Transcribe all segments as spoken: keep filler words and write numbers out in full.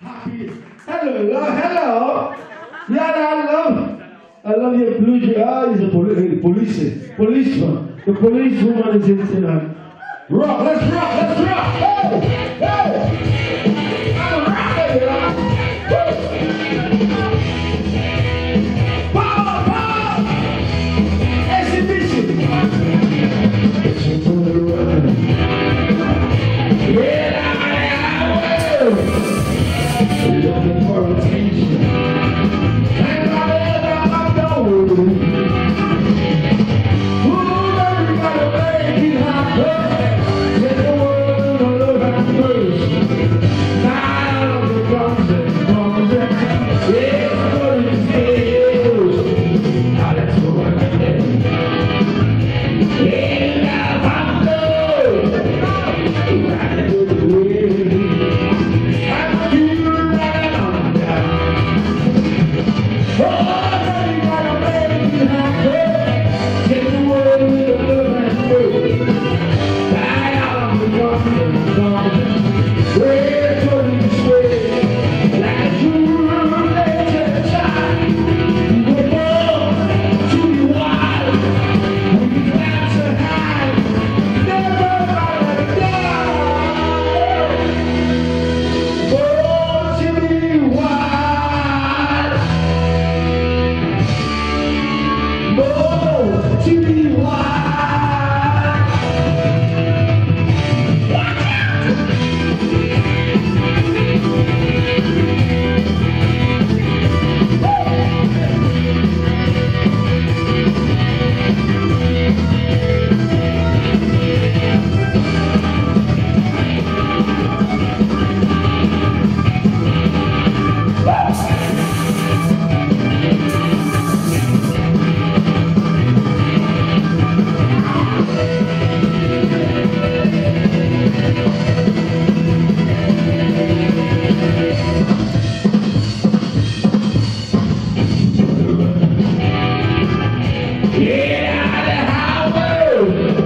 Happy. Hello, love, hello. Yeah, I love. I love your blue eyes. The poli- police, policeman. The policewoman is in tonight. Rock, let's rock, let's rock. Hey, hey. I'm a rocker, you know. Power, power. Exhibition. Yeah, I will. Looking for attention. And I ever know. Ooh, baby, gotta make it happen. Take the world to love and first. Now the drums and drums and everybody's heels. Now let's go again. Yeah, I know. Right to the way.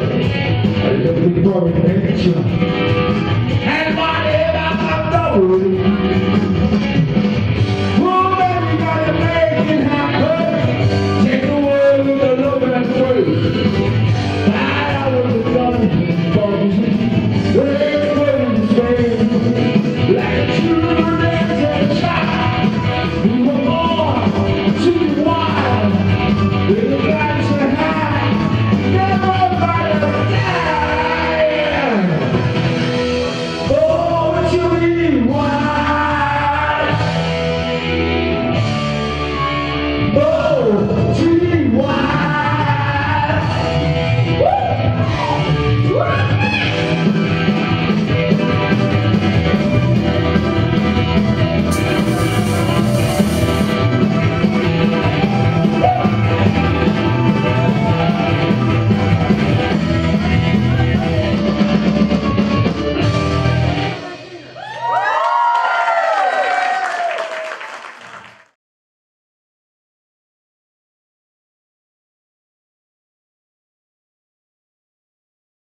And whatever I'm going